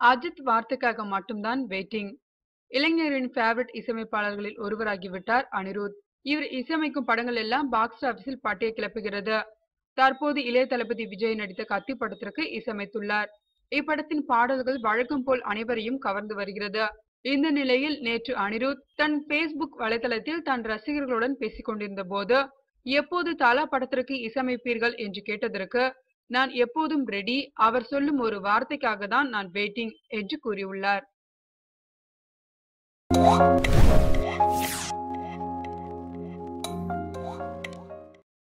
அஜித் வார்த்தைக்காக மட்டும்தான் வெயிட்டிங். இளைஞரின் ஃபேவரட் இசையமைப்பாளர்களில் ஒருவராகிவிட்டார் அனிருத். இவர் இசையமைக்கும் படங்கள் எல்லாம் பாக்ஸ் ஆபீஸில் பட்டையை கிளப்புகிறது. தற்போது இளைய தளபதி விஜய் நடித்த கத்தி படத்திற்கு இசையமைத்துள்ளார். இப்படத்தின் பாடல்கள் வழக்கம் போல் அனைவரையும் கவர்ந்து வருகிறது. இந்த நிலையில் நேற்று அனிருத் தன் பேஸ்புக் வலைதளத்தில் தன் ரசிகர்களுடன் பேசிக் கொண்டிருந்த போது, எப்போது தல படத்திற்கு இசையமைப்பீர்கள் என்று கேட்டதற்கு, நான் எப்போதும் ரெடி, அவர் சொல்லும் ஒரு வார்த்தைக்காக தான் நான் வெயிட்டிங் என்று கூறியுள்ளார்.